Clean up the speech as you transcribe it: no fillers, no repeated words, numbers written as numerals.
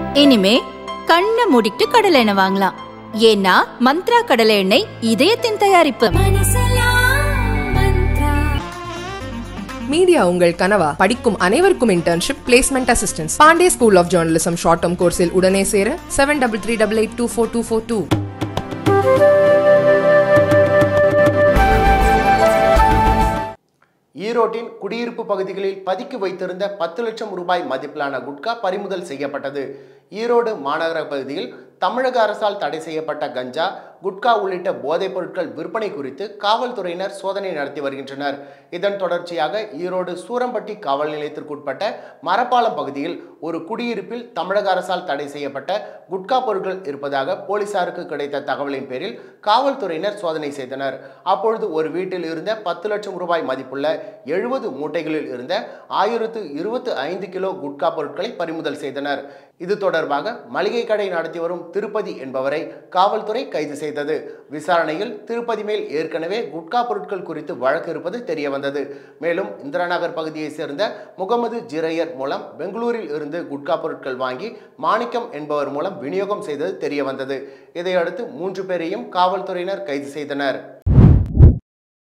இனிமே கண்ணை மூடிட்டு கடலை எண்ணெய் வாங்கலாம். ஏன்னா மந்த்ரா கடலை எண்ணெய் இதயத்தின் தயாரிப்பு. மீடியா உங்கள் கனவா? படிக்கும் அனைவருக்கும் internship, placement assistance. Pandey school of journalism short term கோர்ஸில் உடனே சேர 7338824242. ஈரோட்டின் குடியிருப்பு பகுதிகளில் பதுக்கி வைத்திருந்த 10 லட்சம் ரூபாய் மதிப்பிலான குட்கா பறிமுதல் செய்யப்பட்டது. ஈரோடு மாநகர பகுதியில் தமிழக அரசால் தடை செய்யப்பட்ட கஞ்சா, குட்கா உள்ளிட்ட போதைப் பொருட்கள் விற்பனை குறித்து காவல்துறையினர் சோதனை நடத்தி வருகின்றனர். இதன் தொடர்ச்சியாக ஈரோடு சூரம்பட்டி காவல் நிலையத்திற்குட்பட்ட மரப்பாலம் பகுதியில் ஒரு குடியிருப்பில் தமிழக அரசால் தடை செய்யப்பட்ட குட்கா பொருட்கள் இருப்பதாக போலீசாருக்கு கிடைத்த தகவலின் பேரில் காவல்துறையினர் சோதனை செய்தனர். அப்பொழுது ஒரு வீட்டில் இருந்த 10 லட்சம் ரூபாய் மதிப்புள்ள 70 மூட்டைகளில் இருந்த 1025 கிலோ குட்கா பொருட்களை பறிமுதல் செய்தனர். இது தொடர்பாக மளிகை கடை நடத்தி வரும் திருப்பதி என்பவரை காவல்துறை கைது செய்தது. விசாரணையில் திருப்பதி மேல் ஏற்கனவே குட்கா பொருட்கள் குறித்து வழக்கு இருப்பது தெரியவந்தது. மேலும் இந்திரா நகர் பகுதியை சேர்ந்த முகமது ஜிரையர் மூலம் பெங்களூரில் இருந்து குட்கா பொருட்கள் வாங்கி மாணிக்கம் என்பவர் மூலம் விநியோகம் செய்தது தெரியவந்தது. இதையடுத்து 3 பேரையும் காவல்துறையினர் கைது செய்தனர்.